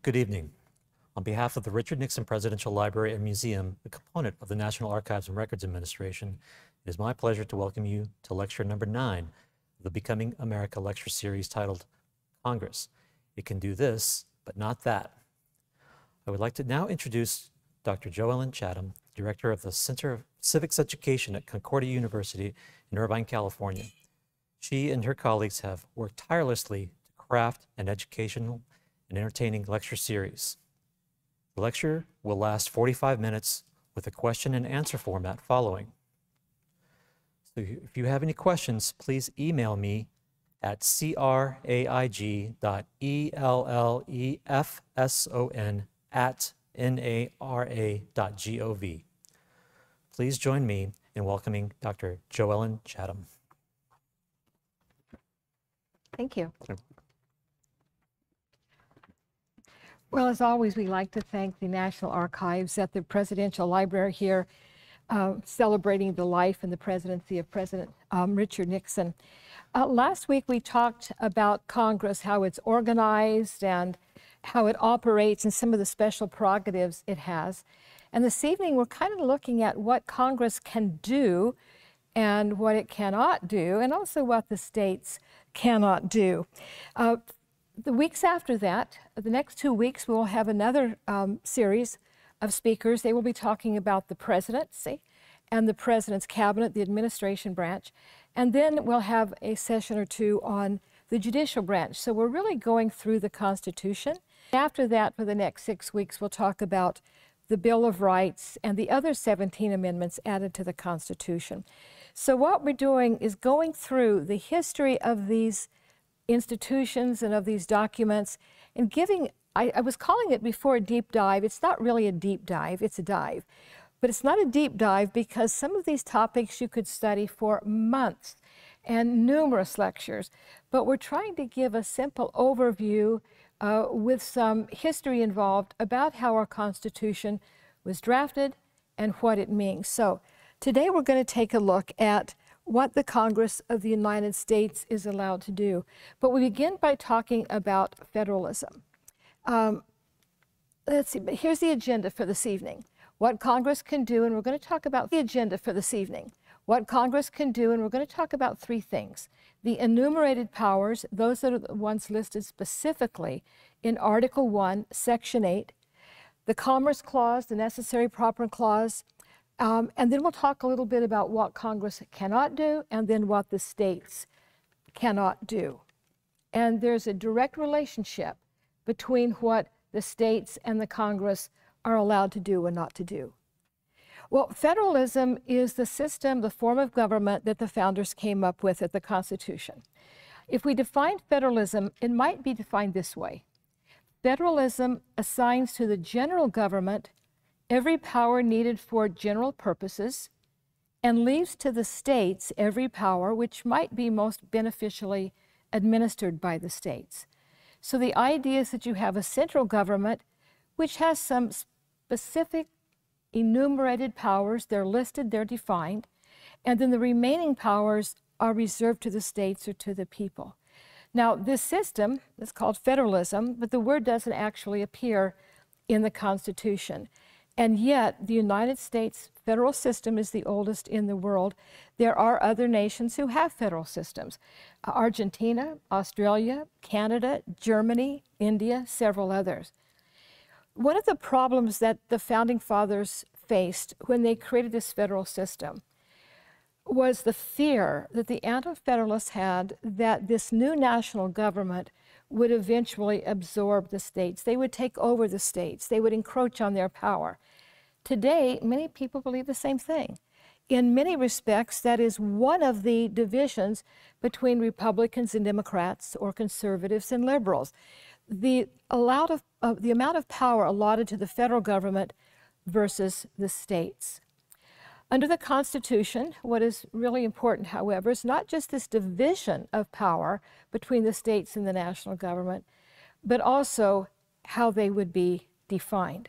Good evening. On behalf of the Richard Nixon Presidential Library and Museum, a component of the National Archives and Records Administration, it is my pleasure to welcome you to lecture number 9 of the Becoming America lecture series titled Congress. It can do this, but not that. I would like to now introduce Dr. Jo Chatham, Director of the Center of Civics Education at Concordia University in Irvine, California. She and her colleagues have worked tirelessly to craft an educational and entertaining lecture series. The lecture will last 45 minutes with a question and answer format following. So if you have any questions, please email me at craig.ellefson@nara.gov. Please join me in welcoming Dr. Jo Chatham. Thank you. Well, as always, we like to thank the National Archives at the Presidential Library here, celebrating the life and the presidency of President Richard Nixon. Last week, we talked about Congress, how it's organized and how it operates and some of the special prerogatives it has. And this evening, we're kind of looking at what Congress can do and what it cannot do, and also what the states cannot do. The weeks after that, the next 2 weeks, we'll have another series of speakers. They will be talking about the presidency and the president's cabinet, the administration branch. And then we'll have a session or two on the judicial branch. So we're really going through the Constitution. After that, for the next 6 weeks, we'll talk about the Bill of Rights and the other 17 amendments added to the Constitution. So what we're doing is going through the history of these institutions and of these documents and giving, I was calling it before a deep dive. It's not really a deep dive, it's a dive. But it's not a deep dive because some of these topics you could study for months and numerous lectures. But we're trying to give a simple overview with some history involved about how our Constitution was drafted and what it means. So today we're going to take a look at what the Congress of the United States is allowed to do. But we begin by talking about federalism. Let's see, but here's the agenda for this evening. What Congress can do, and we're going to talk about the agenda for this evening. What Congress can do, and we're going to talk about 3 things. The enumerated powers, those are the ones listed specifically in Article 1, Section 8, the Commerce Clause, the Necessary Proper Clause, and then we'll talk a little bit about what Congress cannot do and then what the states cannot do. And there's a direct relationship between what the states and the Congress are allowed to do and not to do. Well, federalism is the system, the form of government that the founders came up with at the Constitution. If we define federalism, it might be defined this way. Federalism assigns to the general government every power needed for general purposes and leaves to the states every power which might be most beneficially administered by the states. So the idea is that you have a central government which has some specific enumerated powers. They're listed, they're defined, and then the remaining powers are reserved to the states or to the people. Now, this system is called federalism, but the word doesn't actually appear in the Constitution. And yet, the United States federal system is the oldest in the world. There are other nations who have federal systems. Argentina, Australia, Canada, Germany, India, several others. One of the problems that the Founding Fathers faced when they created this federal system was the fear that the Anti-Federalists had that this new national government would eventually absorb the states. They would take over the states. They would encroach on their power. Today, many people believe the same thing. In many respects, that is one of the divisions between Republicans and Democrats or conservatives and liberals. The amount of power allotted to the federal government versus the states. Under the Constitution, what is really important, however, is not just this division of power between the states and the national government, but also how they would be defined.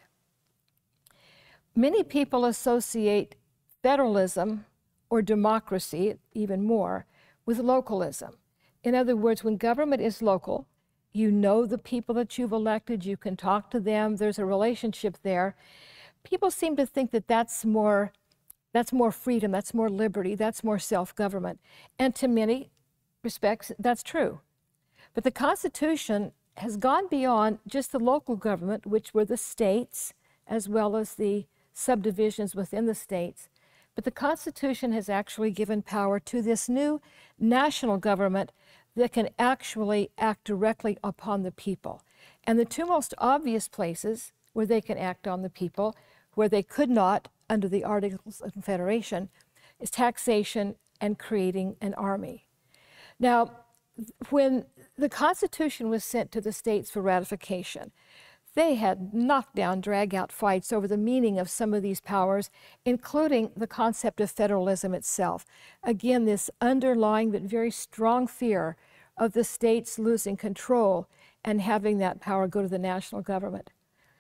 Many people associate federalism or democracy, even more, with localism. In other words, when government is local, You know the people that you've elected. You can talk to them. There's a relationship there. People seem to think that that's more freedom, that's more liberty, that's more self-government. And to many respects, that's true. But the Constitution has gone beyond just the local government, which were the states, as well as the subdivisions within the states. But the Constitution has actually given power to this new national government that can actually act directly upon the people. And the two most obvious places where they can act on the people, where they could not under the Articles of Confederation, is taxation and creating an army. Now, when the Constitution was sent to the states for ratification, they had knockdown, drag-out fights over the meaning of some of these powers, including the concept of federalism itself. Again, this underlying but very strong fear of the states losing control and having that power go to the national government.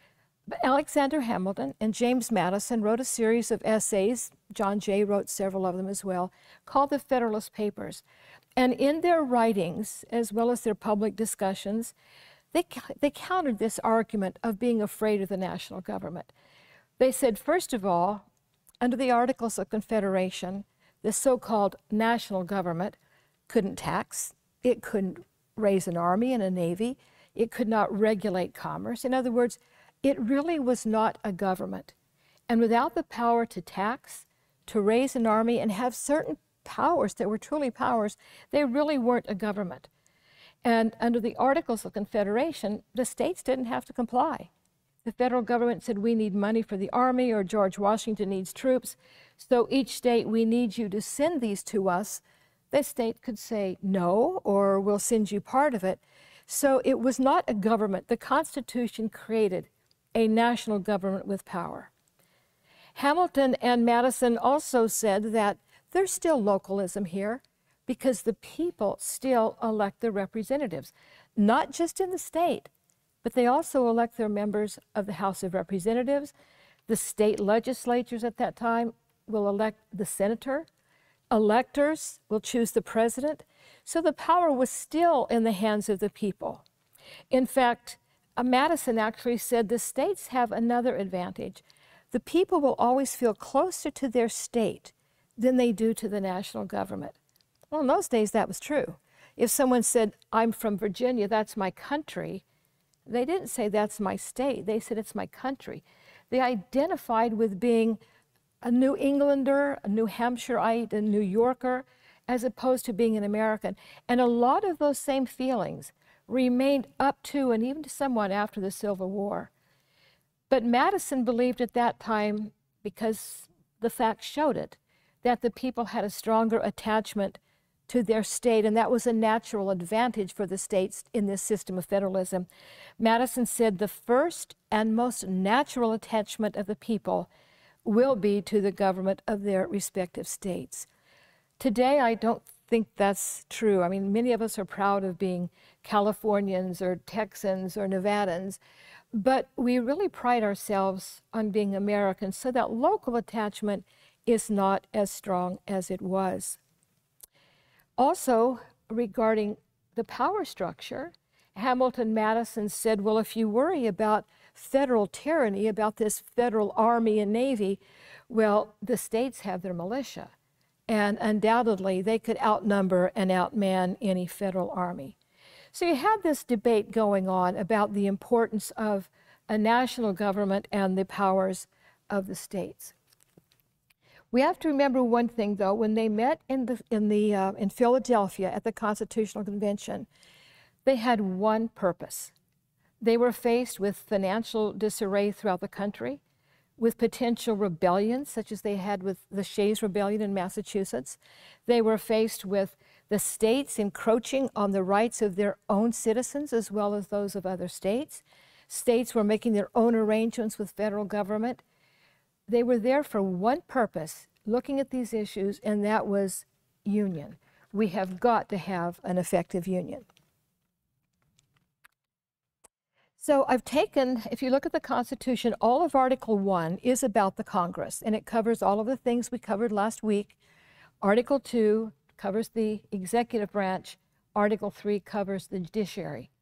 But Alexander Hamilton and James Madison wrote a series of essays, John Jay wrote several of them as well, called the Federalist Papers. And in their writings, as well as their public discussions, they countered this argument of being afraid of the national government. They said, first of all, under the Articles of Confederation, the so-called national government couldn't tax, it couldn't raise an army and a navy, it could not regulate commerce. In other words, it really was not a government. And without the power to tax, to raise an army, and have certain powers that were truly powers, they really weren't a government. And under the Articles of Confederation, the states didn't have to comply. The federal government said, we need money for the army, or George Washington needs troops, so each state, we need you to send these to us. The state could say no, or we'll send you part of it. So it was not a government. The Constitution created a national government with power. Hamilton and Madison also said that there's still localism here because the people still elect their representatives, not just in the state, but they also elect their members of the House of Representatives. The state legislatures at that time will elect the senator. Electors will choose the president. So the power was still in the hands of the people. In fact, Madison actually said the states have another advantage. The people will always feel closer to their state than they do to the national government. Well, in those days, that was true. If someone said, I'm from Virginia, that's my country, they didn't say that's my state. They said it's my country. They identified with being a New Englander, a New Hampshireite, a New Yorker, as opposed to being an American. And a lot of those same feelings remained up to and even somewhat after the Civil War. But Madison believed at that time, because the facts showed it, that the people had a stronger attachment to their state, and that was a natural advantage for the states in this system of federalism. Madison said the first and most natural attachment of the people will be to the government of their respective states. Today, I don't think that's true. I mean, many of us are proud of being Californians or Texans or Nevadans, but we really pride ourselves on being Americans, so that local attachment is not as strong as it was. Also, regarding the power structure, Hamilton Madison said, well, if you worry about federal tyranny, about this federal army and navy, well, the states have their militia. And undoubtedly, they could outnumber and outman any federal army. So you have this debate going on about the importance of a national government and the powers of the states. We have to remember one thing, though. When they met in Philadelphia at the Constitutional Convention, they had one purpose. They were faced with financial disarray throughout the country, with potential rebellions, such as they had with the Shays Rebellion in Massachusetts. They were faced with the states encroaching on the rights of their own citizens as well as those of other states. States were making their own arrangements with federal government. They were there for one purpose, looking at these issues, and that was union. We have got to have an effective union. So I've taken, if you look at the Constitution, all of Article 1 is about the Congress, and it covers all of the things we covered last week. Article 2 covers the executive branch. Article 3 covers the judiciary.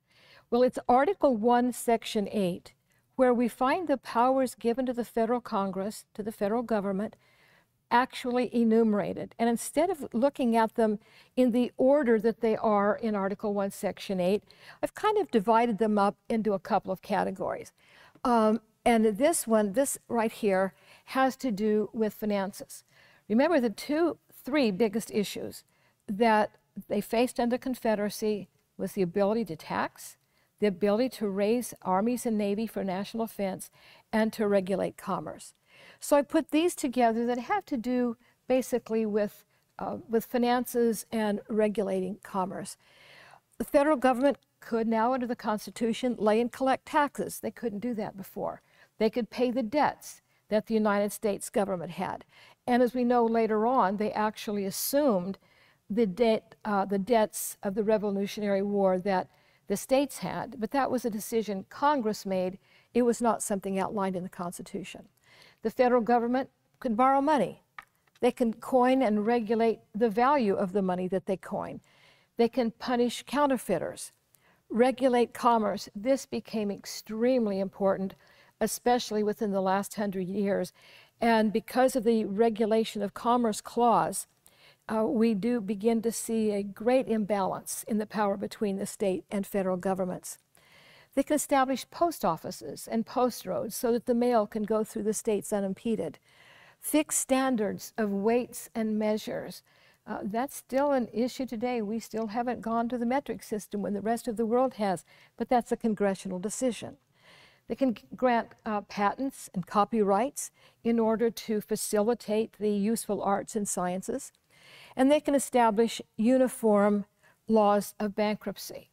Well, it's Article 1, Section 8, where we find the powers given to the federal Congress, to the federal government, actually enumerated. And instead of looking at them in the order that they are in Article 1, Section 8, I've kind of divided them up into a couple of categories. And this one, this right here, has to do with finances. Remember the three biggest issues that they faced under Confederacy was the ability to tax, the ability to raise armies and navy for national defense, and to regulate commerce. So I put these together that have to do basically with finances and regulating commerce. The federal government could now, under the Constitution, lay and collect taxes. They couldn't do that before. They could pay the debts that the United States government had. And as we know later on, they actually assumed the debts of the Revolutionary War that the states had, but that was a decision Congress made. It was not something outlined in the Constitution. The federal government could borrow money. They can coin and regulate the value of the money that they coin. They can punish counterfeiters, regulate commerce. This became extremely important, especially within the last 100 years. And because of the regulation of commerce clause, we do begin to see a great imbalance in the power between the state and federal governments. They can establish post offices and post roads so that the mail can go through the states unimpeded. Fix standards of weights and measures. That's still an issue today. We still haven't gone to the metric system when the rest of the world has, but that's a congressional decision. They can grant patents and copyrights in order to facilitate the useful arts and sciences. And they can establish uniform laws of bankruptcy.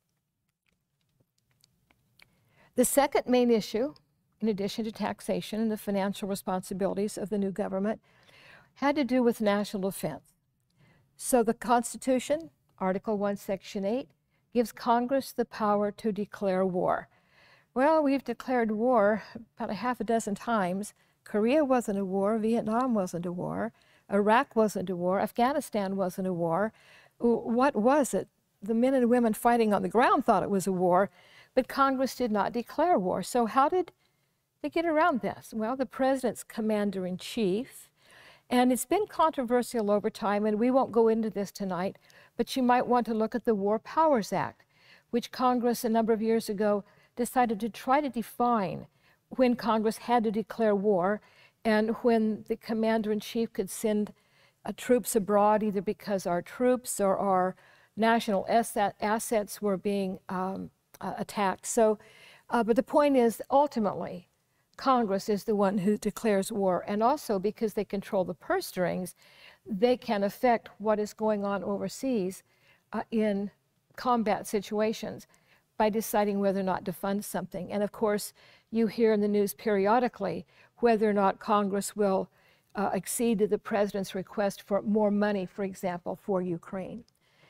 The second main issue, in addition to taxation and the financial responsibilities of the new government, had to do with national defense. So the Constitution, Article 1, Section 8, gives Congress the power to declare war. Well, we've declared war about a half a dozen times. Korea wasn't a war, Vietnam wasn't a war, Iraq wasn't a war, Afghanistan wasn't a war. What was it? The men and women fighting on the ground thought it was a war, but Congress did not declare war. So how did they get around this? Well, the president's commander-in-chief, and it's been controversial over time, and we won't go into this tonight, but you might want to look at the War Powers Act, which Congress a number of years ago decided to try to define when Congress had to declare war and when the commander-in-chief could send troops abroad, either because our troops or our national assets were being attacked. So, but the point is, ultimately, Congress is the one who declares war, and also because they control the purse strings, they can affect what is going on overseas in combat situations by deciding whether or not to fund something. And of course, you hear in the news periodically whether or not Congress will accede to the president's request for more money, for example, for Ukraine.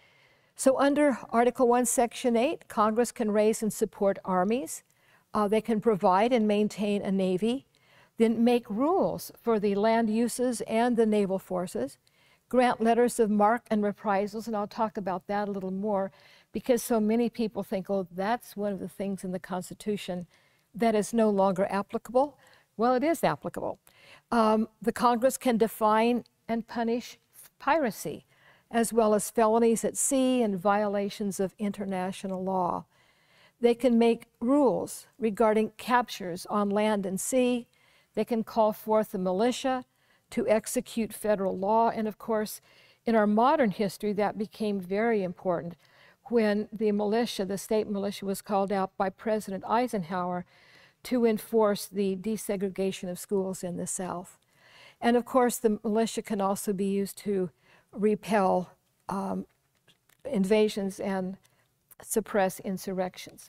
So under Article 1, Section 8, Congress can raise and support armies. They can provide and maintain a navy, then make rules for the land uses and the naval forces, grant letters of marque and reprisals, and I'll talk about that a little more, because so many people think, oh, that's one of the things in the Constitution that is no longer applicable. Well, it is applicable. The Congress can define and punish piracy, as well as felonies at sea and violations of international law. They can make rules regarding captures on land and sea. They can call forth the militia to execute federal law. And of course, in our modern history, that became very important when the militia, the state militia, was called out by President Eisenhower to enforce the desegregation of schools in the South. And of course, the militia can also be used to repel invasions and suppress insurrections.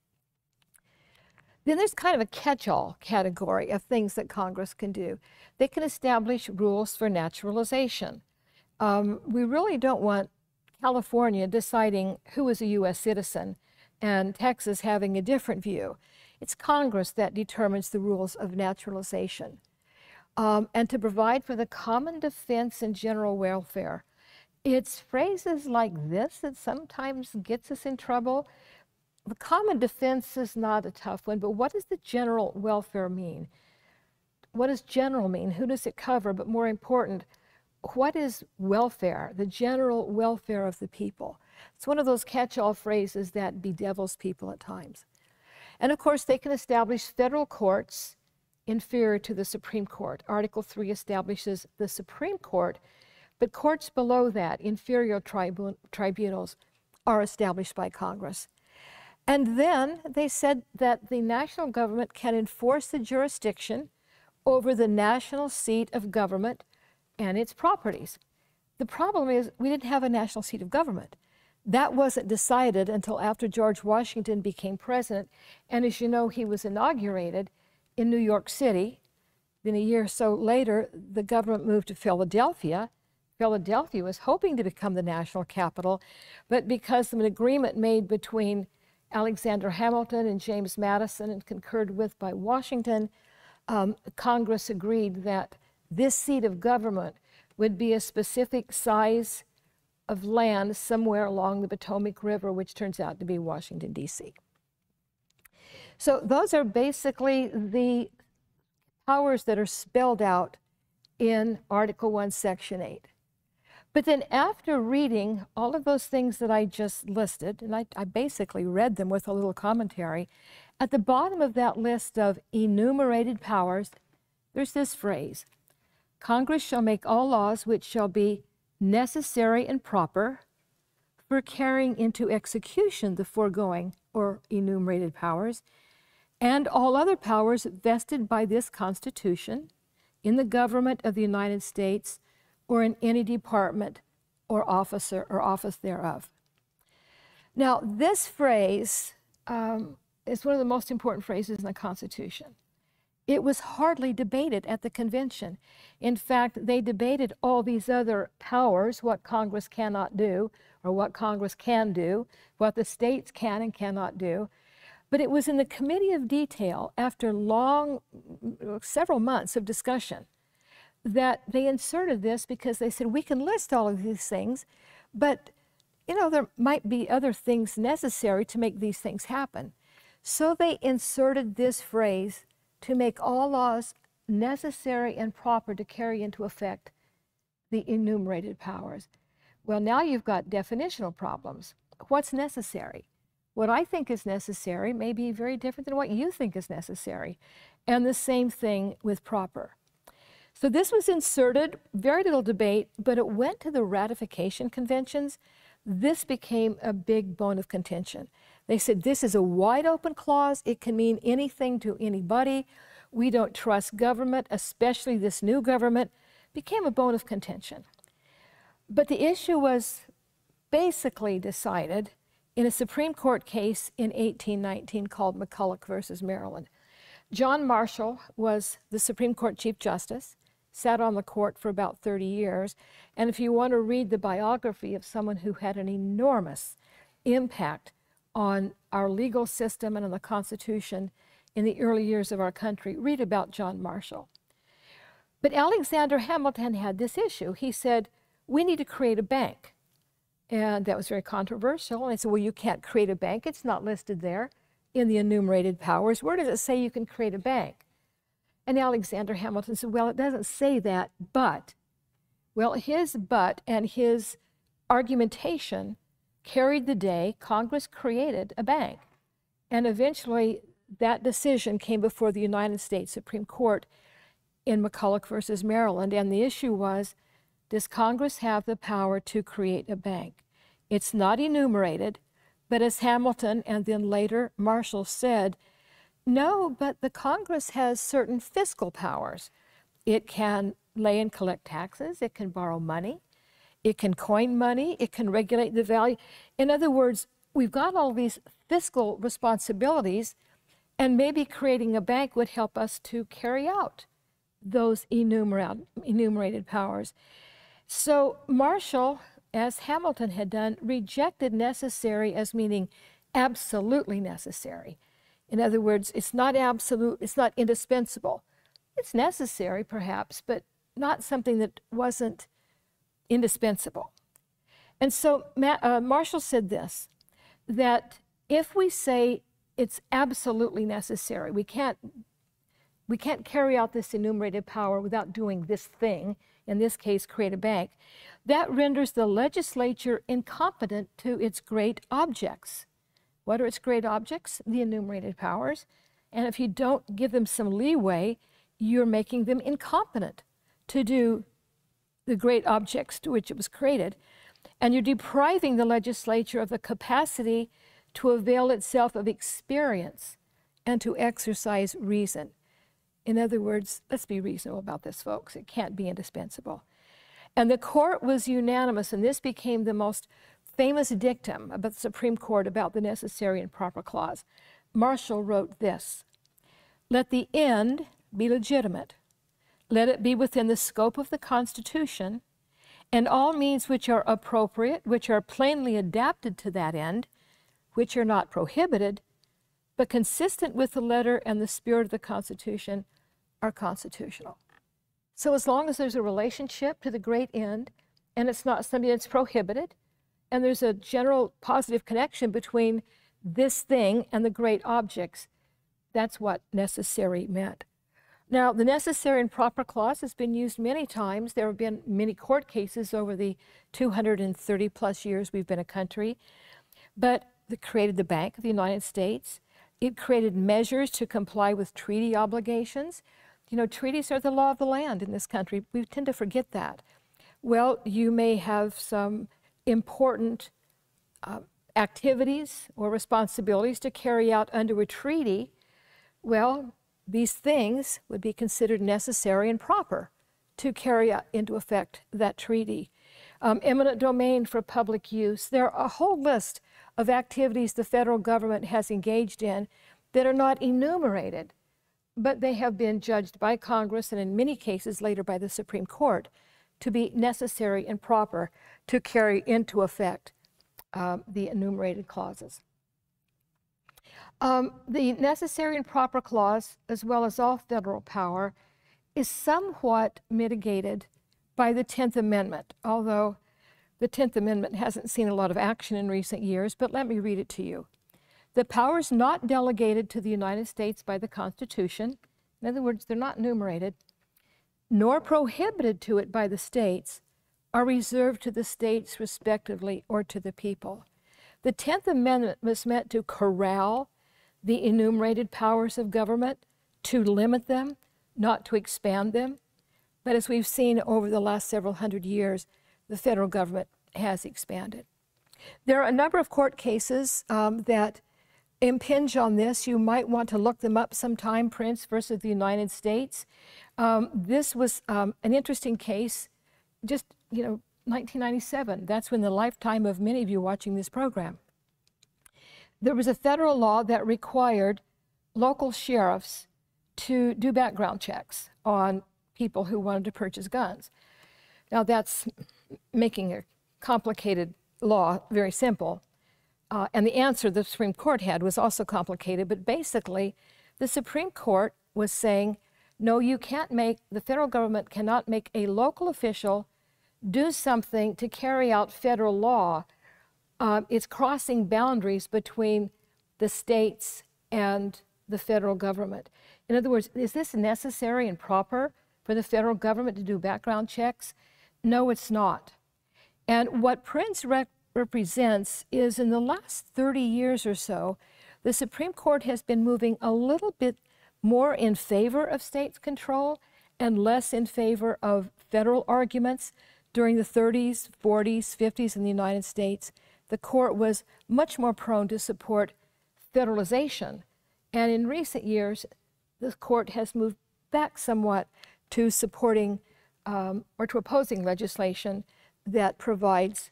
Then there's kind of a catch-all category of things that Congress can do. They can establish rules for naturalization. We really don't want California deciding who is a U.S. citizen and Texas having a different view. It's Congress that determines the rules of naturalization. And to provide for the common defense and general welfare. It's phrases like this that sometimes gets us in trouble. the common defense is not a tough one, but what does the general welfare mean? What does general mean? Who does it cover? But more important, what is welfare, the general welfare of the people? It's one of those catch-all phrases that bedevils people at times. And of course, they can establish federal courts inferior to the Supreme Court. Article 3 establishes the Supreme Court, but courts below that, inferior tribunals, are established by Congress. And then they said that the national government can enforce the jurisdiction over the national seat of government and its properties. The problem is we didn't have a national seat of government. That wasn't decided until after George Washington became president. And as you know, he was inaugurated in New York City. Then a year or so later, the government moved to Philadelphia. Philadelphia was hoping to become the national capital, but because of an agreement made between Alexander Hamilton and James Madison and concurred with by Washington, Congress agreed that this seat of government would be a specific size of land somewhere along the Potomac River, which turns out to be Washington, D.C. So those are basically the powers that are spelled out in Article 1, Section 8. But then after reading all of those things that I just listed, and I basically read them with a little commentary, at the bottom of that list of enumerated powers, there's this phrase: Congress shall make all laws which shall be necessary and proper for carrying into execution the foregoing or enumerated powers, and all other powers vested by this Constitution in the government of the United States or in any department or office thereof. Now, this phrase is one of the most important phrases in the Constitution. It was hardly debated at the convention. In fact, they debated all these other powers, what Congress cannot do, or what Congress can do, what the states can and cannot do. But it was in the Committee of Detail, after several months of discussion, that they inserted this, because they said, we can list all of these things, but there might be other things necessary to make these things happen. So they inserted this phrase, to make all laws necessary and proper to carry into effect the enumerated powers. Well, now you've got definitional problems. What's necessary? What I think is necessary may be very different than what you think is necessary. And the same thing with proper. So this was inserted, very little debate, but it went to the ratification conventions. This became a big bone of contention. They said, this is a wide open clause. It can mean anything to anybody. We don't trust government, especially this new government. Became a bone of contention. But the issue was basically decided in a Supreme Court case in 1819 called McCulloch versus Maryland. John Marshall was the Supreme Court Chief Justice, sat on the court for about 30 years. And if you want to read the biography of someone who had an enormous impact on our legal system and on the Constitution in the early years of our country, read about John Marshall. But Alexander Hamilton had this issue. He said, we need to create a bank. And that was very controversial. And I said, well, you can't create a bank. It's not listed there in the enumerated powers. Where does it say you can create a bank? And Alexander Hamilton said, well, it doesn't say that, but. Well, his but and his argumentation carried the day. Congress created a bank. And eventually, that decision came before the United States Supreme Court in McCulloch versus Maryland. And the issue was, does Congress have the power to create a bank? It's not enumerated, but as Hamilton and then later Marshall said, no, but the Congress has certain fiscal powers. It can lay and collect taxes, it can borrow money, it can coin money, it can regulate the value. In other words, we've got all these fiscal responsibilities, and maybe creating a bank would help us to carry out those enumerated powers. So Marshall, as Hamilton had done, rejected necessary as meaning absolutely necessary. In other words, it's not absolute, it's not indispensable. It's necessary, perhaps, but not something that wasn't indispensable. And so Marshall said this, that If we say it's absolutely necessary, we can't carry out this enumerated power without doing this thing, in this case, create a bank, that renders the legislature incompetent to its great objects. What are its great objects? The enumerated powers. And if you don't give them some leeway, you're making them incompetent to do the great objects to which it was created. And you're depriving the legislature of the capacity to avail itself of experience and to exercise reason. In other words, let's be reasonable about this, folks. It can't be indispensable. And the court was unanimous, and this became the most famous dictum about the Supreme Court about the necessary and proper clause. Marshall wrote this: "Let the end be legitimate. Let it be within the scope of the Constitution, and all means which are appropriate, which are plainly adapted to that end, which are not prohibited, but consistent with the letter and the spirit of the Constitution, are constitutional." So as long as there's a relationship to the great end, and it's not something that's prohibited, and there's a general positive connection between this thing and the great objects, that's what necessary meant. Now, the necessary and proper clause has been used many times. There have been many court cases over the 230 plus years we've been a country, but it created the Bank of the United States. It created measures to comply with treaty obligations. You know, treaties are the law of the land in this country. We tend to forget that. Well, you may have some important activities or responsibilities to carry out under a treaty. Well, these things would be considered necessary and proper to carry out into effect that treaty. Eminent domain for public use. There are a whole list of activities the federal government has engaged in that are not enumerated, but they have been judged by Congress and in many cases later by the Supreme Court to be necessary and proper to carry into effect the enumerated clauses. The necessary and proper clause, as well as all federal power, is somewhat mitigated by the 10th Amendment, although the 10th Amendment hasn't seen a lot of action in recent years, but let me read it to you. "The powers not delegated to the United States by the Constitution," in other words, they're not enumerated, "nor prohibited to it by the states, are reserved to the states respectively or to the people." The 10th Amendment was meant to corral the enumerated powers of government, to limit them, not to expand them. But as we've seen over the last several hundred years, the federal government has expanded. There are a number of court cases that impinge on this. You might want to look them up sometime. Prince versus the United States. This was an interesting case, just, 1997. That's when the lifetime of many of you watching this program. There was a federal law that required local sheriffs to do background checks on people who wanted to purchase guns. Now that's making a complicated law very simple. And the answer the Supreme Court had was also complicated, but basically the Supreme Court was saying, no, the federal government cannot make a local official do something to carry out federal law. It's crossing boundaries between the states and the federal government. In other words, is this necessary and proper for the federal government to do background checks? No, it's not. And what Prince represents is in the last 30 years or so, the Supreme Court has been moving a little bit more in favor of states' control and less in favor of federal arguments. During the 30s, 40s, 50s in the United States, the court was much more prone to support federalization. And in recent years, the court has moved back somewhat to supporting or to opposing legislation that provides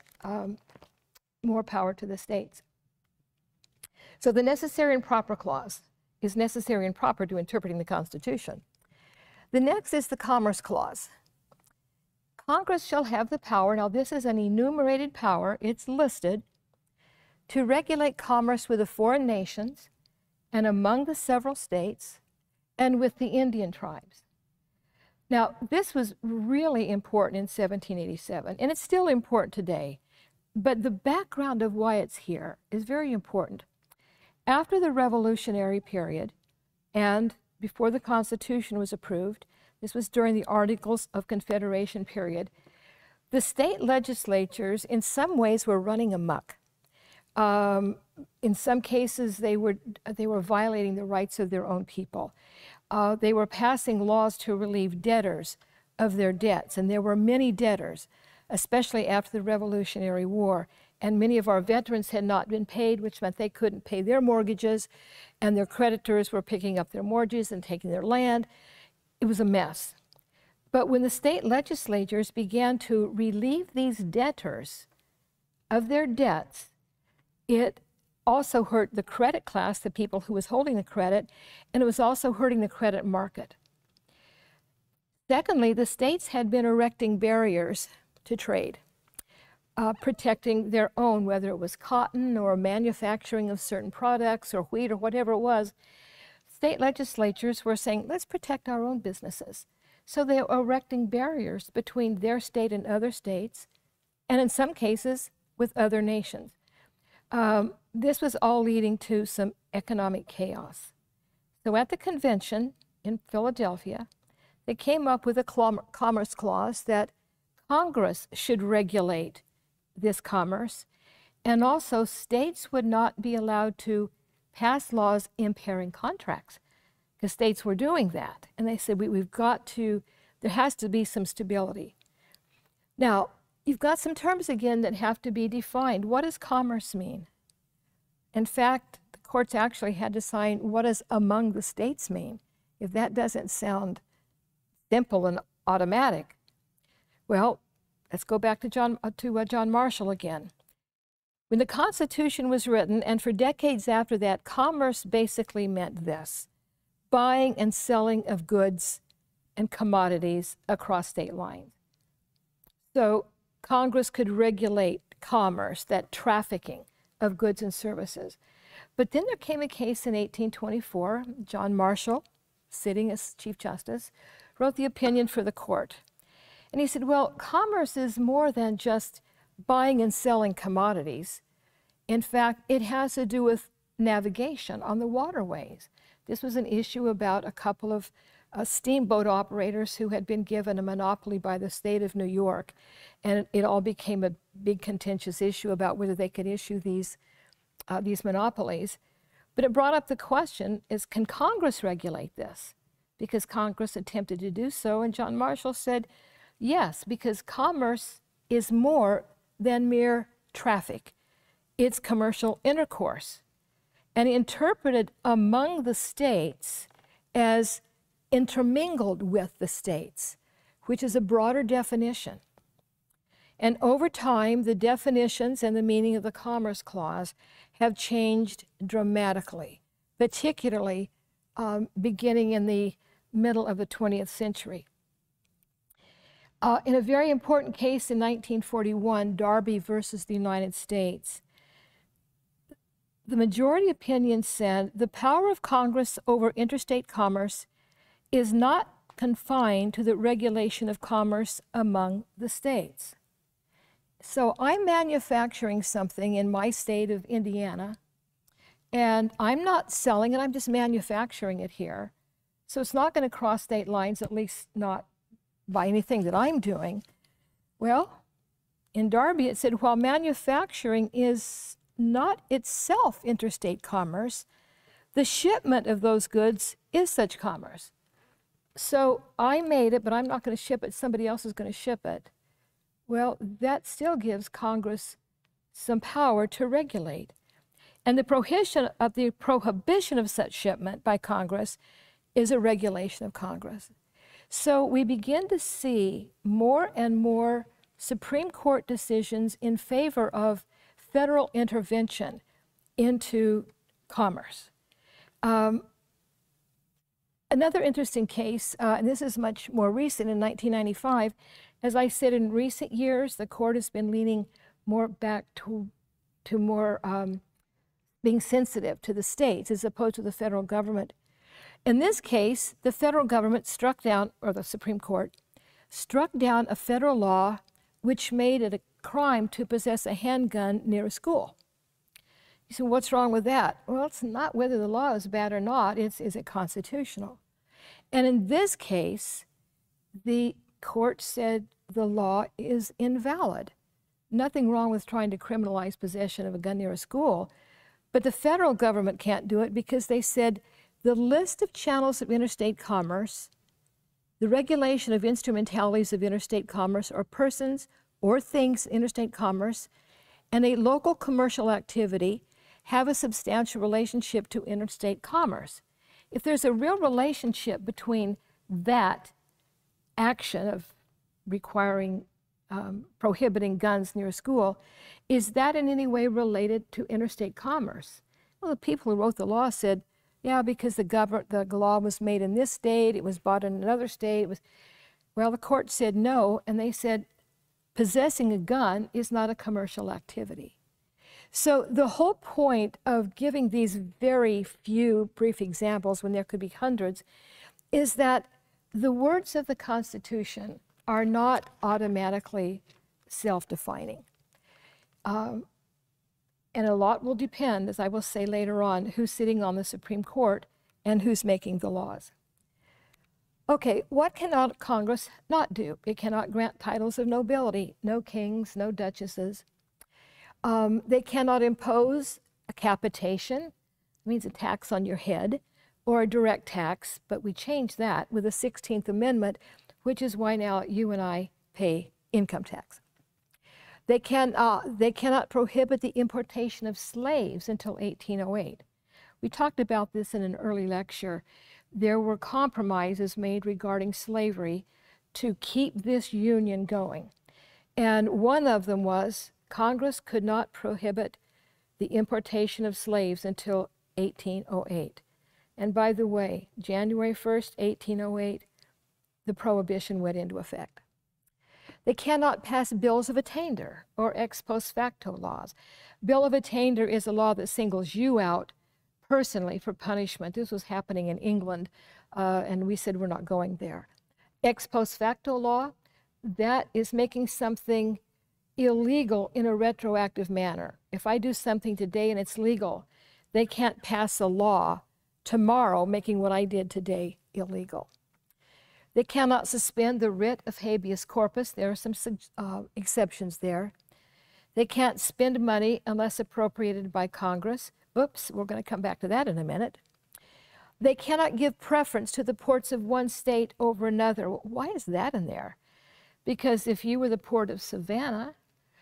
more power to the states. So the necessary and proper clause is necessary and proper to interpreting the Constitution. The next is the Commerce Clause. Congress shall have the power, now this is an enumerated power, it's listed, to regulate commerce with the foreign nations and among the several states and with the Indian tribes. Now, this was really important in 1787, and it's still important today, but the background of why it's here is very important. After the Revolutionary period and before the Constitution was approved, this was during the Articles of Confederation period, the state legislatures in some ways were running amok. In some cases, they were violating the rights of their own people. They were passing laws to relieve debtors of their debts, and there were many debtors, especially after the Revolutionary War. And many of our veterans had not been paid, which meant they couldn't pay their mortgages, and their creditors were picking up their mortgages and taking their land. It was a mess. But when the state legislatures began to relieve these debtors of their debts, it also hurt the credit class, the people who was holding the credit, and it was also hurting the credit market. Secondly, the states had been erecting barriers to trade, protecting their own, whether it was cotton or manufacturing of certain products or wheat or whatever it was. State legislatures were saying, let's protect our own businesses. So they were erecting barriers between their state and other states, and in some cases with other nations. This was all leading to some economic chaos. So at the convention in Philadelphia, they came up with a commerce clause that Congress should regulate this commerce, and also states would not be allowed to pass laws impairing contracts, because states were doing that. And they said, we've got to, there has to be some stability. Now, you've got some terms again that have to be defined. What does commerce mean? In fact, the courts actually had to sign what does among the states mean. If that doesn't sound simple and automatic, well, let's go back to John Marshall again. When the Constitution was written, and for decades after that, commerce basically meant this: buying and selling of goods and commodities across state lines. So Congress could regulate commerce, that trafficking of goods and services. But then there came a case in 1824. John Marshall, sitting as Chief Justice, wrote the opinion for the court. And he said, well, commerce is more than just buying and selling commodities. In fact, it has to do with navigation on the waterways. This was an issue about a couple of steamboat operators who had been given a monopoly by the state of New York, and it all became a big contentious issue about whether they could issue these monopolies. But it brought up the question, can Congress regulate this? Because Congress attempted to do so, and John Marshall said, yes, because commerce is more than mere traffic. It's commercial intercourse. And he interpreted among the states as intermingled with the states, which is a broader definition. And over time, the definitions and the meaning of the Commerce Clause have changed dramatically, particularly beginning in the middle of the 20th century. In a very important case in 1941, Darby versus the United States, the majority opinion said the power of Congress over interstate commerce is not confined to the regulation of commerce among the states. So I'm manufacturing something in my state of Indiana, and I'm not selling it, I'm just manufacturing it here. So it's not going to cross state lines, at least not by anything that I'm doing. Well, in Darby it said, while manufacturing is not itself interstate commerce, the shipment of those goods is such commerce. So I made it, but I'm not going to ship it, somebody else is going to ship it. Well, that still gives Congress some power to regulate. And the prohibition of such shipment by Congress is a regulation of Congress. So we begin to see more and more Supreme Court decisions in favor of federal intervention into commerce. Another interesting case, and this is much more recent, in 1995, as I said, in recent years, the court has been leaning more back to more being sensitive to the states as opposed to the federal government. In this case, the federal government struck down, or the Supreme Court, struck down a federal law which made it a crime to possess a handgun near a school. You say, what's wrong with that? Well, it's not whether the law is bad or not, it's is it constitutional? And in this case, the court said the law is invalid. Nothing wrong with trying to criminalize possession of a gun near a school, but the federal government can't do it because they said the list of channels of interstate commerce, the regulation of instrumentalities of interstate commerce or persons or things in interstate commerce, and a local commercial activity have a substantial relationship to interstate commerce. If there's a real relationship between that action of requiring, prohibiting guns near a school, is that in any way related to interstate commerce? Well, the people who wrote the law said, yeah, because the law was made in this state, it was bought in another state. Well, the court said no, and they said possessing a gun is not a commercial activity. So the whole point of giving these very few brief examples when there could be hundreds is that the words of the Constitution are not automatically self-defining. And a lot will depend, as I will say later on, who's sitting on the Supreme Court and who's making the laws. Okay, what cannot Congress not do? It cannot grant titles of nobility, no kings, no duchesses. They cannot impose a capitation, means a tax on your head, or a direct tax, but we changed that with the 16th Amendment, which is why now you and I pay income tax. They cannot prohibit the importation of slaves until 1808. We talked about this in an early lecture. There were compromises made regarding slavery to keep this union going. And one of them was Congress could not prohibit the importation of slaves until 1808. And by the way, January 1st, 1808, the prohibition went into effect. They cannot pass bills of attainder or ex post facto laws. Bill of attainder is a law that singles you out personally for punishment. This was happening in England, and we said we're not going there. Ex post facto law, that is making something illegal in a retroactive manner. If I do something today and it's legal, they can't pass a law tomorrow making what I did today illegal. They cannot suspend the writ of habeas corpus. There are some exceptions there. They can't spend money unless appropriated by Congress. Oops, we're going to come back to that in a minute. They cannot give preference to the ports of one state over another. Why is that in there? Because if you were the port of Savannah,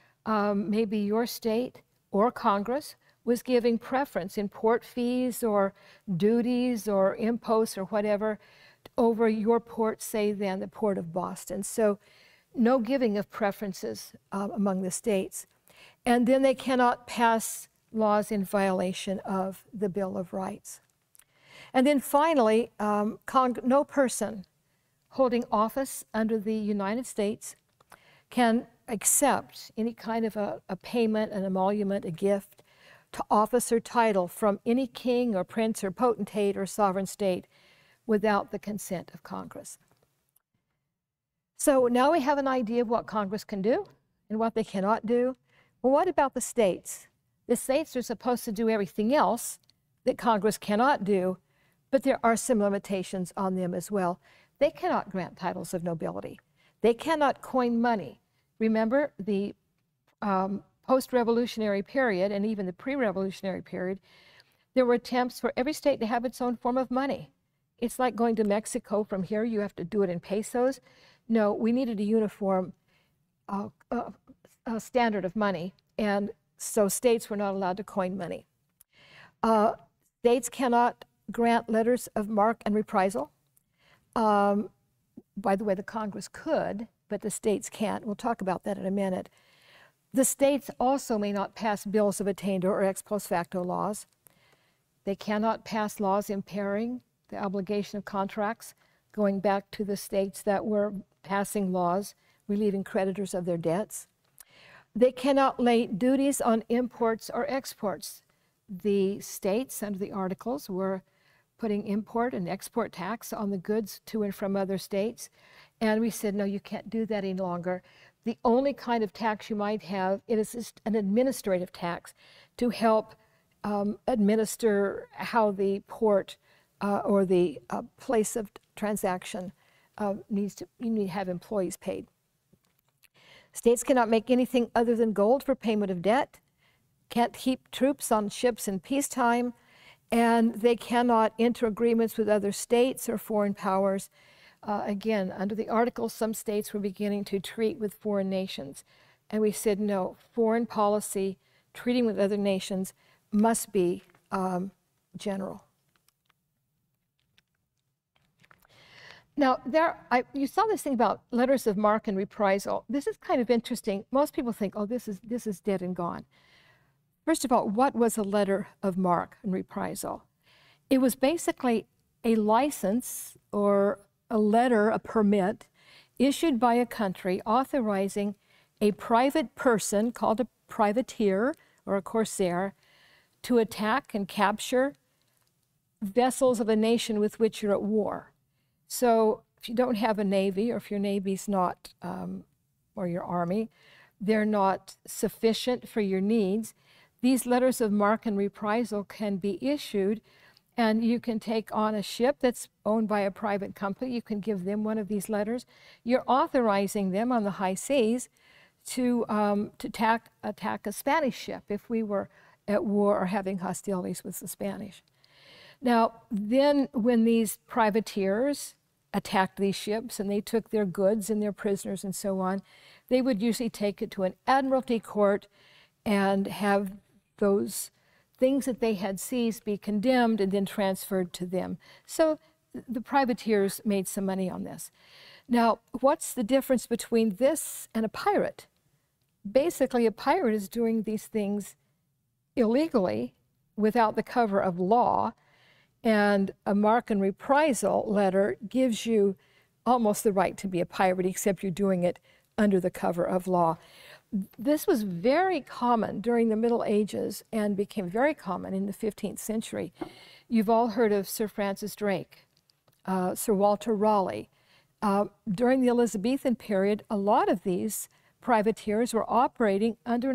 maybe your state or Congress was giving preference in port fees or duties or imposts or whatever over your port, say then the port of Boston. So no giving of preferences among the states. And then they cannot pass laws in violation of the Bill of Rights. And then finally, no person holding office under the United States can accept any kind of a payment, an emolument, a gift to office or title from any king or prince or potentate or sovereign state without the consent of Congress. So now we have an idea of what Congress can do and what they cannot do. Well, what about the states? The states are supposed to do everything else that Congress cannot do, but there are some limitations on them as well. They cannot grant titles of nobility. They cannot coin money. Remember, the post-revolutionary period and even the pre-revolutionary period, there were attempts for every state to have its own form of money. It's like going to Mexico from here, you have to do it in pesos. No, we needed a uniform standard of money, and so states were not allowed to coin money. States cannot grant letters of marque and reprisal. By the way, the Congress could, but the states can't. We'll talk about that in a minute. The states also may not pass bills of attainder or ex post facto laws. They cannot pass laws impairing the obligation of contracts, going back to the states that were passing laws relieving creditors of their debts. They cannot lay duties on imports or exports. The states, under the Articles, were putting import and export tax on the goods to and from other states. And we said, no, you can't do that any longer. The only kind of tax you might have, it is just an administrative tax to help administer how the port or the place of transaction you need to have employees paid. States cannot make anything other than gold for payment of debt, can't keep troops on ships in peacetime, and they cannot enter agreements with other states or foreign powers. Again, under the Articles, some states were beginning to treat with foreign nations. And we said, no, foreign policy, treating with other nations, must be general. Now, you saw this thing about letters of marque and reprisal. This is kind of interesting. Most people think, oh, this is dead and gone. First of all, what was a letter of marque and reprisal? It was basically a license or a letter, a permit, issued by a country authorizing a private person called a privateer or a corsair to attack and capture vessels of a nation with which you're at war. So if you don't have a navy, or if your navy's not, or your army, they're not sufficient for your needs, these letters of marque and reprisal can be issued, and you can take on a ship that's owned by a private company. You can give them one of these letters. You're authorizing them on the high seas to attack a Spanish ship if we were at war or having hostilities with the Spanish. Now, then when these privateers attacked these ships and they took their goods and their prisoners and so on, they would usually take it to an admiralty court and have those things that they had seized be condemned and then transferred to them. So the privateers made some money on this. Now, what's the difference between this and a pirate? Basically, a pirate is doing these things illegally without the cover of law, and a marque and reprisal letter gives you almost the right to be a pirate, except you're doing it under the cover of law. This was very common during the Middle Ages and became very common in the 15th century. You've all heard of Sir Francis Drake, Sir Walter Raleigh. During the Elizabethan period, a lot of these privateers were operating under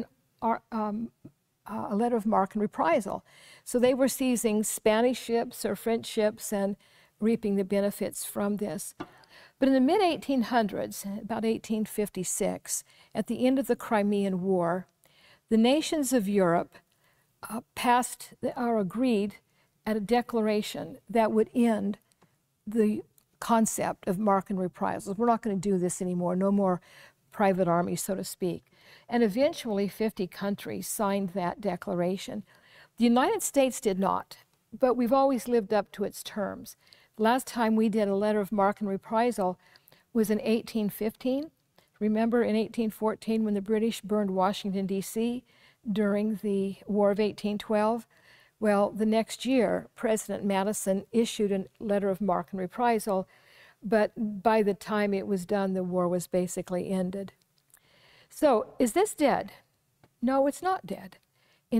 a letter of marque and reprisal. So they were seizing Spanish ships or French ships and reaping the benefits from this. But in the mid-1800s, about 1856, at the end of the Crimean War, the nations of Europe passed or agreed at a declaration that would end the concept of marque and reprisals. We're not going to do this anymore, no more private armies, so to speak. And eventually 50 countries signed that declaration. The United States did not, but we've always lived up to its terms. The last time we did a letter of marque and reprisal was in 1815. Remember in 1814 when the British burned Washington, D.C. during the War of 1812? Well, the next year, President Madison issued a letter of marque and reprisal, but by the time it was done, the war was basically ended. So, is this dead? No, it's not dead. In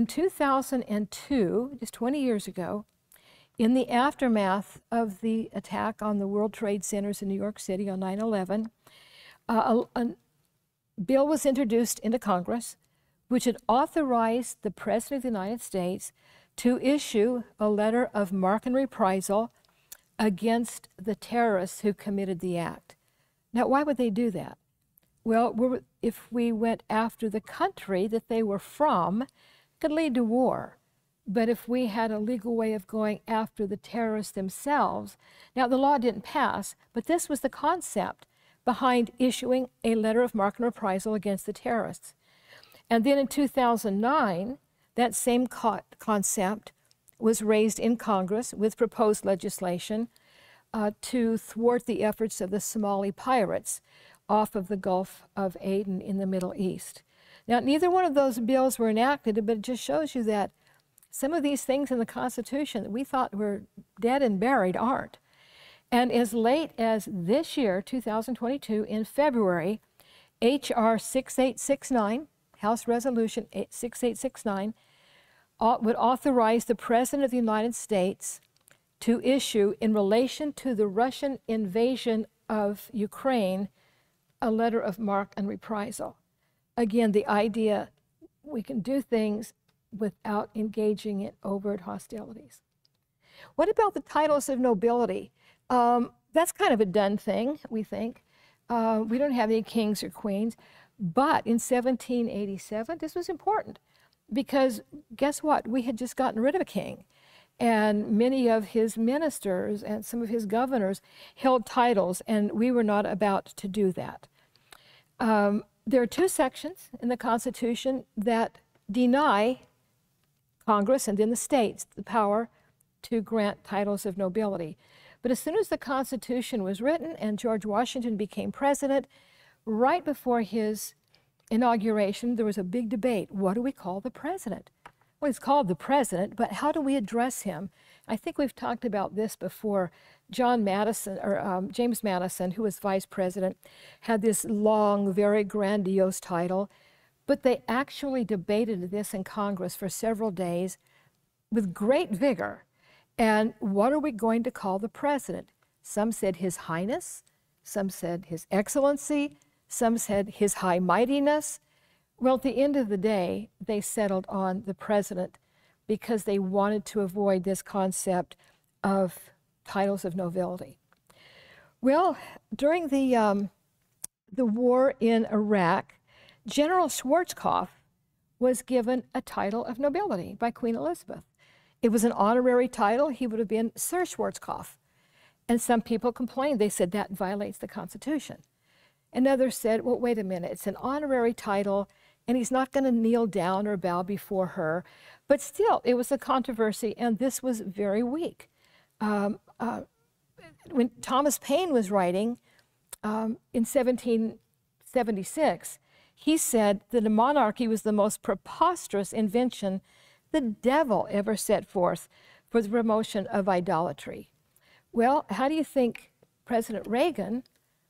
2002, just 20 years ago, in the aftermath of the attack on the World Trade Centers in New York City on 9/11, a bill was introduced into Congress which had authorized the President of the United States to issue a letter of marque and reprisal against the terrorists who committed the act. Now, why would they do that? Well, if we went after the country that they were from, it could lead to war. But if we had a legal way of going after the terrorists themselves, now the law didn't pass, but this was the concept behind issuing a letter of marque and reprisal against the terrorists. And then in 2009, that same concept was raised in Congress with proposed legislation to thwart the efforts of the Somali pirates off of the Gulf of Aden in the Middle East. Now, neither one of those bills were enacted, but it just shows you that some of these things in the Constitution that we thought were dead and buried aren't. And as late as this year, 2022, in February, H.R. 6869, House Resolution 6869, would authorize the President of the United States to issue, in relation to the Russian invasion of Ukraine, a letter of marque and reprisal. Again, the idea, we can do things without engaging in overt hostilities. What about the titles of nobility? That's kind of a done thing, we think. We don't have any kings or queens. But in 1787, this was important because guess what? We had just gotten rid of a king. And many of his ministers and some of his governors held titles, and we were not about to do that. There are two sections in the Constitution that deny Congress and then the states the power to grant titles of nobility. But as soon as the Constitution was written and George Washington became president, right before his inauguration, there was a big debate. What do we call the president? Well, he's called the president, but how do we address him? I think we've talked about this before. James Madison, who was vice president, had this long, very grandiose title, but they actually debated this in Congress for several days with great vigor. And what are we going to call the president? Some said His Highness, some said His Excellency, some said His High Mightiness. Well, at the end of the day, they settled on the president because they wanted to avoid this concept of titles of nobility. Well, during the war in Iraq, General Schwarzkopf was given a title of nobility by Queen Elizabeth. It was an honorary title. He would have been Sir Schwarzkopf. And some people complained. They said that violates the Constitution. And others said, well, wait a minute, it's an honorary title, and he's not going to kneel down or bow before her. But still, it was a controversy, and this was very weak. When Thomas Paine was writing in 1776, he said that a monarchy was the most preposterous invention the devil ever set forth for the promotion of idolatry. Well, how do you think President Reagan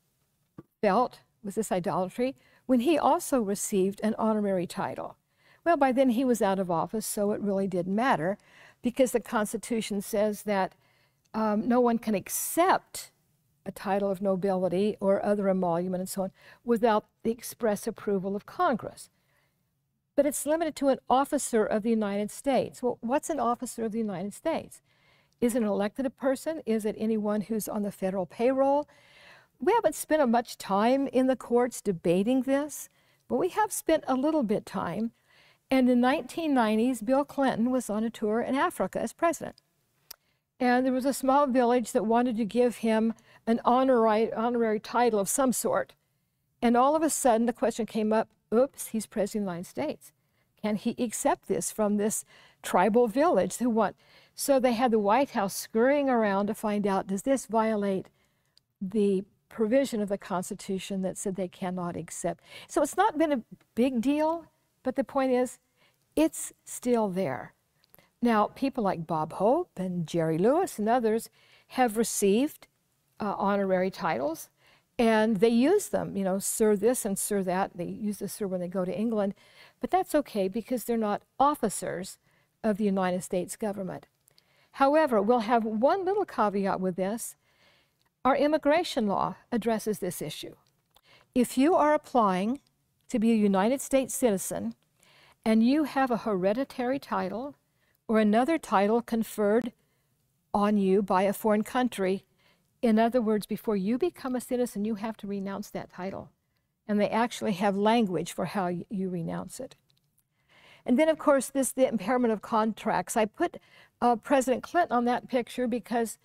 felt with this idolatry when he also received an honorary title? Well, by then he was out of office, so it really didn't matter because the Constitution says that no one can accept a title of nobility or other emolument and so on without the express approval of Congress. But it's limited to an officer of the United States. Well, what's an officer of the United States? Is it an elected person? Is it anyone who's on the federal payroll? We haven't spent much time in the courts debating this, but we have spent a little bit time. And in the 1990s, Bill Clinton was on a tour in Africa as president. And there was a small village that wanted to give him an honorary title of some sort. And all of a sudden, the question came up, oops, he's president of the United States. Can he accept this from this tribal village who want? So they had the White House scurrying around to find out, does this violate the provision of the Constitution that said they cannot accept? So it's not been a big deal, but the point is, it's still there. Now, people like Bob Hope and Jerry Lewis and others have received honorary titles, and they use them, you know, Sir this and Sir that. They use the Sir when they go to England, but that's okay because they're not officers of the United States government. However, we'll have one little caveat with this. Our immigration law addresses this issue. If you are applying to be a United States citizen and you have a hereditary title or another title conferred on you by a foreign country, in other words, before you become a citizen, you have to renounce that title. And they actually have language for how you renounce it. And then, of course, the impairment of contracts. I put President Clinton on that picture because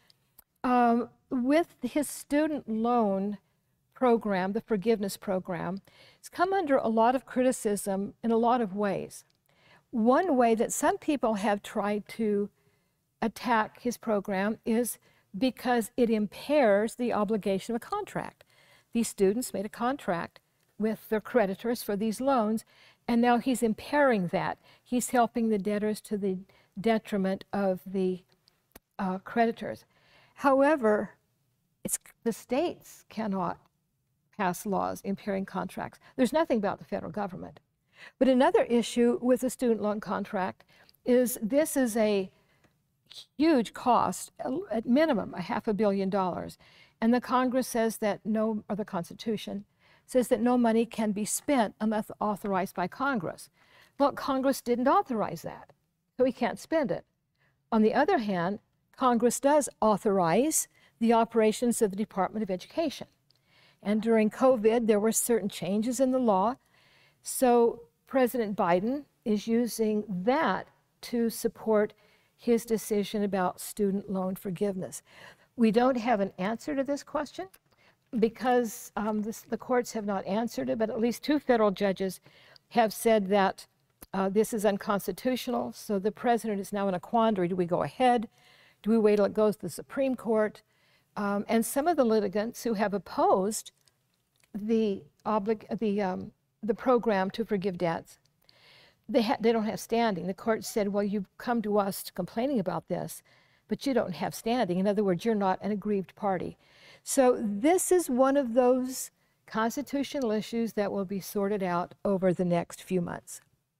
with his student loan program, the forgiveness program, it's come under a lot of criticism in a lot of ways. One way that some people have tried to attack his program is because it impairs the obligation of a contract. These students made a contract with their creditors for these loans, and now he's impairing that. He's helping the debtors to the detriment of the creditors. However, the states cannot pass laws impairing contracts. There's nothing about the federal government. But another issue with the student loan contract is this is a huge cost, at minimum $500 million. And the Congress says that or the Constitution says that no money can be spent unless authorized by Congress. Well, Congress didn't authorize that, so he can't spend it. On the other hand, Congress does authorize the operations of the Department of Education. And during COVID, there were certain changes in the law. So President Biden is using that to support his decision about student loan forgiveness. We don't have an answer to this question because the courts have not answered it, but at least 2 federal judges have said that this is unconstitutional. So the president is now in a quandary. Do we go ahead? Do we wait till it goes to the Supreme Court? And some of the litigants who have opposed the program to forgive debts, they don't have standing. The court said, well, you've come to us complaining about this, but you don't have standing. In other words, you're not an aggrieved party. So this is one of those constitutional issues that will be sorted out over the next few months.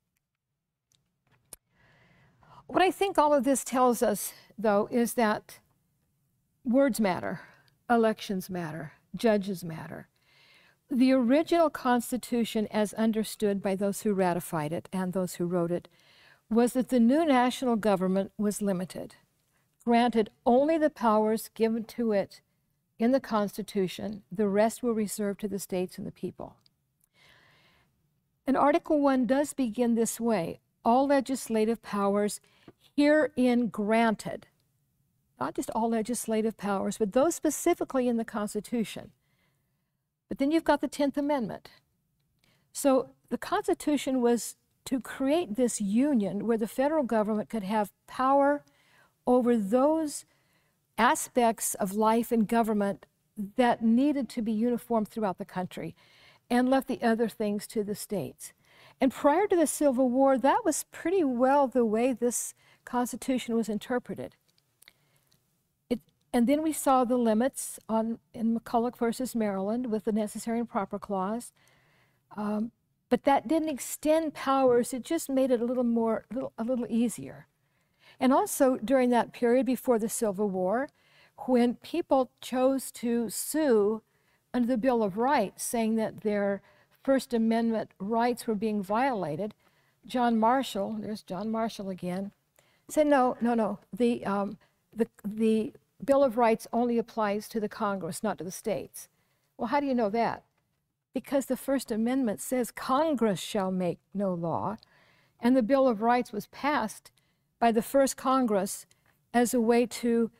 What I think all of this tells us, though, is that words matter, elections matter, judges matter. The original Constitution, as understood by those who ratified it and those who wrote it, was that the new national government was limited, granted only the powers given to it in the Constitution. The rest were reserved to the states and the people. And Article 1 does begin this way: all legislative powers herein granted. Not just all legislative powers, but those specifically in the Constitution. But then you've got the 10th Amendment. So the Constitution was to create this union where the federal government could have power over those aspects of life and government that needed to be uniform throughout the country and left the other things to the states. And prior to the Civil War, that was pretty well the way this Constitution was interpreted. And then we saw the limits in McCulloch versus Maryland with the Necessary and Proper Clause. But that didn't extend powers. It just made it a little easier. And also during that period before the Civil War, when people chose to sue under the Bill of Rights, saying that their First Amendment rights were being violated, John Marshall, there's John Marshall again, said, no, the Bill of Rights only applies to the Congress, not to the states. Well, how do you know that? Because the First Amendment says Congress shall make no law, and the Bill of Rights was passed by the first Congress as a way to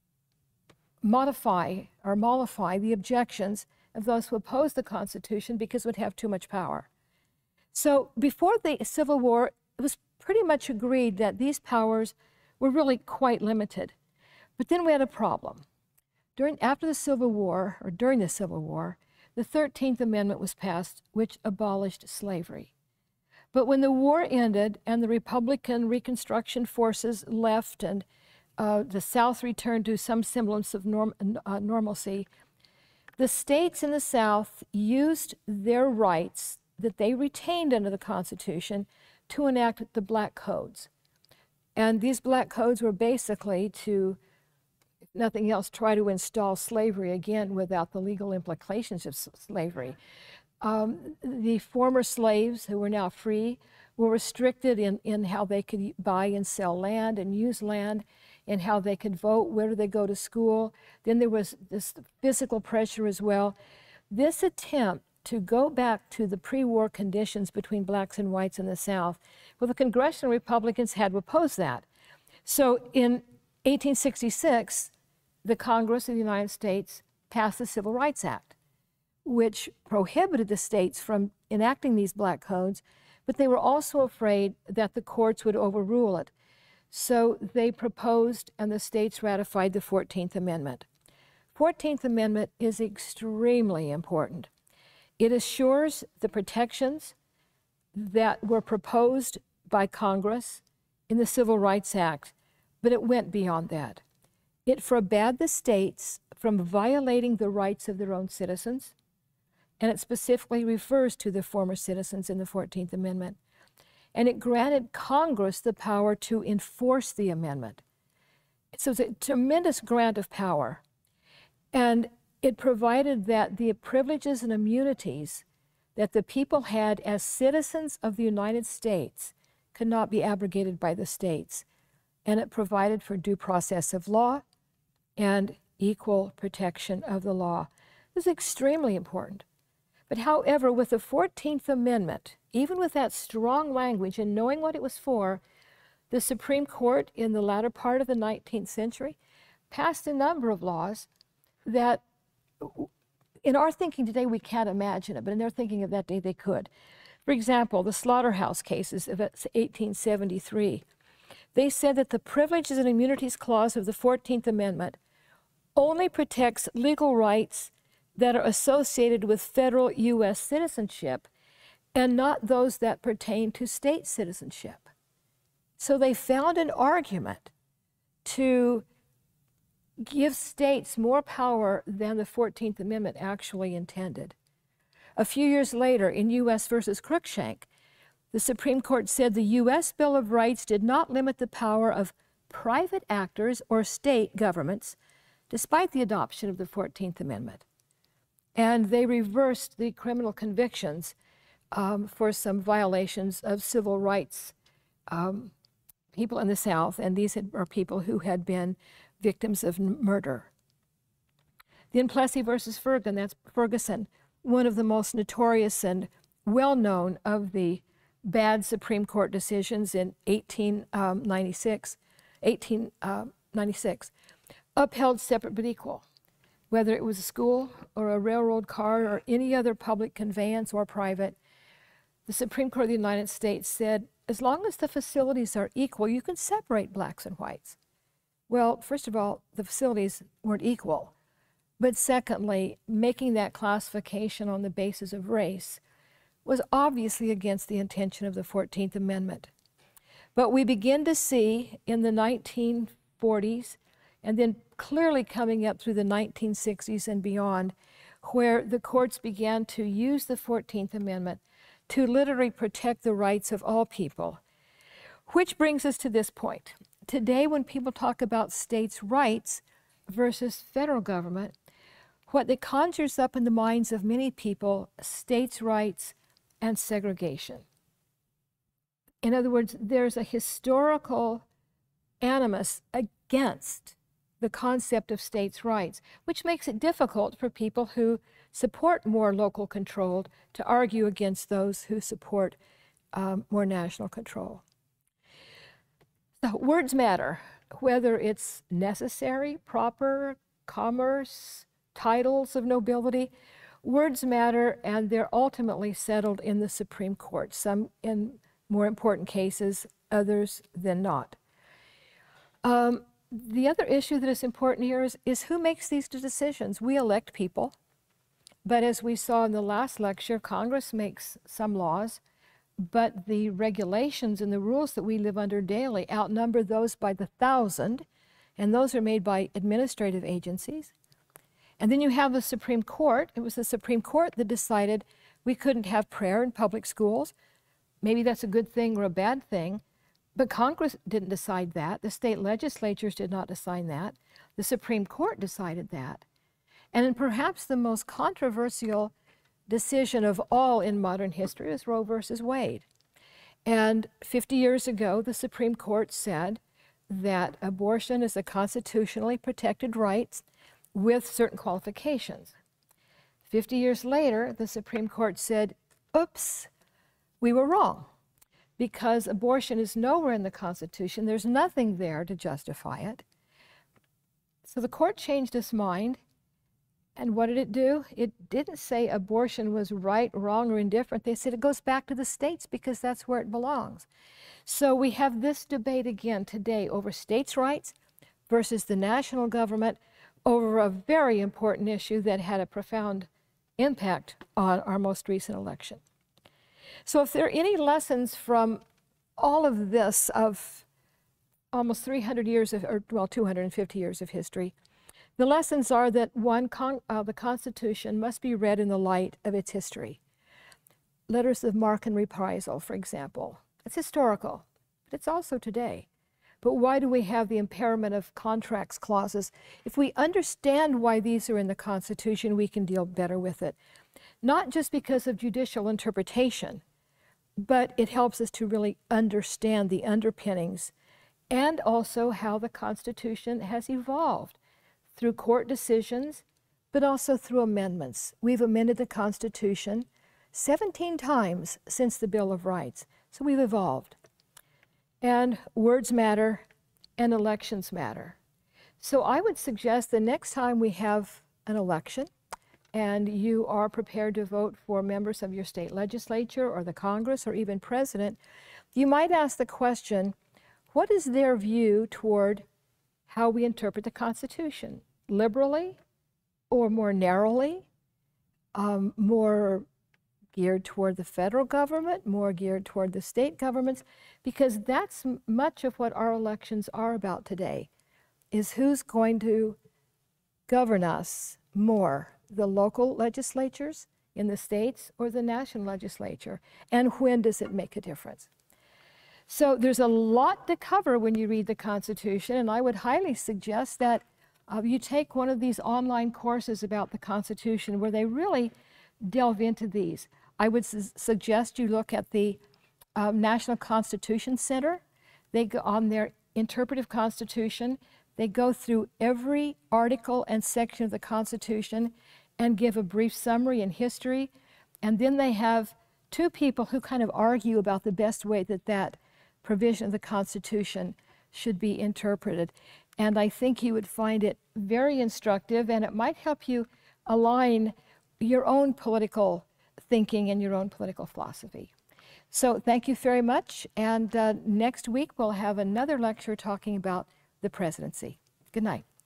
modify or mollify the objections of those who opposed the Constitution because it would have too much power. So before the Civil War, it was pretty much agreed that these powers were really quite limited. But then we had a problem. After the Civil War, or during the Civil War, the 13th Amendment was passed, which abolished slavery. But when the war ended and the Republican Reconstruction forces left and the South returned to some semblance of normalcy, the states in the South used their rights that they retained under the Constitution to enact the Black Codes. And these Black Codes were basically to, if nothing else, try to install slavery again without the legal implications of slavery. The former slaves who were now free were restricted in how they could buy and sell land and use land, and how they could vote, where do they go to school. Then there was this physical pressure as well. This attempt to go back to the pre-war conditions between blacks and whites in the South, well, the congressional Republicans had to oppose that. So in 1866, the Congress of the United States passed the Civil Rights Act, which prohibited the states from enacting these black codes, but they were also afraid that the courts would overrule it. So they proposed, and the states ratified the 14th Amendment. 14th Amendment is extremely important. It assures the protections that were proposed by Congress in the Civil Rights Act, but it went beyond that. It forbade the states from violating the rights of their own citizens, and it specifically refers to the former citizens in the 14th Amendment. And it granted Congress the power to enforce the amendment. So it's a tremendous grant of power. And it provided that the privileges and immunities that the people had as citizens of the United States could not be abrogated by the states, and it provided for due process of law and equal protection of the law. This is extremely important. But however, with the 14th Amendment, even with that strong language and knowing what it was for, the Supreme Court in the latter part of the 19th century passed a number of laws that in our thinking today we can't imagine it, but in their thinking of that day they could. For example, the slaughterhouse cases of 1873. They said that the Privileges and Immunities Clause of the 14th Amendment only protects legal rights that are associated with federal U.S. citizenship and not those that pertain to state citizenship. So they found an argument to give states more power than the 14th Amendment actually intended. A few years later, in U.S. versus Cruikshank, the Supreme Court said the U.S. Bill of Rights did not limit the power of private actors or state governments, despite the adoption of the 14th Amendment. And they reversed the criminal convictions for some violations of civil rights. People in the South, and these are people who had been victims of murder. The Plessy versus Ferguson, one of the most notorious and well-known of the bad Supreme Court decisions in 1896, upheld separate but equal, whether it was a school or a railroad car or any other public conveyance or private. The Supreme Court of the United States said, as long as the facilities are equal, you can separate blacks and whites. Well, first of all, the facilities weren't equal. But secondly, making that classification on the basis of race was obviously against the intention of the 14th Amendment. But we begin to see in the 1940s, and then clearly coming up through the 1960s and beyond, where the courts began to use the 14th Amendment to literally protect the rights of all people. Which brings us to this point. Today, when people talk about states' rights versus federal government, what it conjures up in the minds of many people, states' rights and segregation. In other words, there's a historical animus against the concept of states' rights, which makes it difficult for people who support more local control to argue against those who support more national control. So words matter, whether it's necessary, proper, commerce, titles of nobility. Words matter, and they're ultimately settled in the Supreme Court, some in more important cases, others than not. The other issue that is important here is who makes these decisions. We elect people, but as we saw in the last lecture, Congress makes some laws, but the regulations and the rules that we live under daily outnumber those by the 1,000, and those are made by administrative agencies. And then you have the Supreme Court. It was the Supreme Court that decided we couldn't have prayer in public schools. Maybe that's a good thing or a bad thing, but Congress didn't decide that. The state legislatures did not decide that. The Supreme Court decided that. And in perhaps the most controversial decision of all in modern history is Roe versus Wade. And 50 years ago, the Supreme Court said that abortion is a constitutionally protected right with certain qualifications. 50 years later, the Supreme Court said, oops, we were wrong, because abortion is nowhere in the Constitution. There's nothing there to justify it. So the court changed its mind. And what did it do? It didn't say abortion was right, wrong, or indifferent. They said it goes back to the states because that's where it belongs. So we have this debate again today over states' rights versus the national government over a very important issue that had a profound impact on our most recent election. So if there are any lessons from all of this of almost 300 years of, or well, 250 years of history, the lessons are that one, the Constitution must be read in the light of its history. Letters of marque and reprisal, for example. It's historical, but it's also today. But why do we have the impairment of contracts clauses? If we understand why these are in the Constitution, we can deal better with it. Not just because of judicial interpretation, but it helps us to really understand the underpinnings and also how the Constitution has evolved through court decisions, but also through amendments. We've amended the Constitution 17 times since the Bill of Rights, so we've evolved. And words matter and elections matter. So I would suggest the next time we have an election and you are prepared to vote for members of your state legislature or the Congress or even president, you might ask the question, what is their view toward how we interpret the Constitution? Liberally or more narrowly? More geared toward the federal government, more geared toward the state governments? Because that's much of what our elections are about today, is who's going to govern us more, the local legislatures in the states or the national legislature, and when does it make a difference? So there's a lot to cover when you read the Constitution, and I would highly suggest that you take one of these online courses about the Constitution where they really delve into these. I would suggest you look at the National Constitution Center. They go on their interpretive Constitution. They go through every article and section of the Constitution and give a brief summary and history. And then they have two people who kind of argue about the best way that that provision of the Constitution should be interpreted. And I think you would find it very instructive, and it might help you align your own political thinking and your own political philosophy. So thank you very much. And next week we'll have another lecture talking about the presidency. Good night.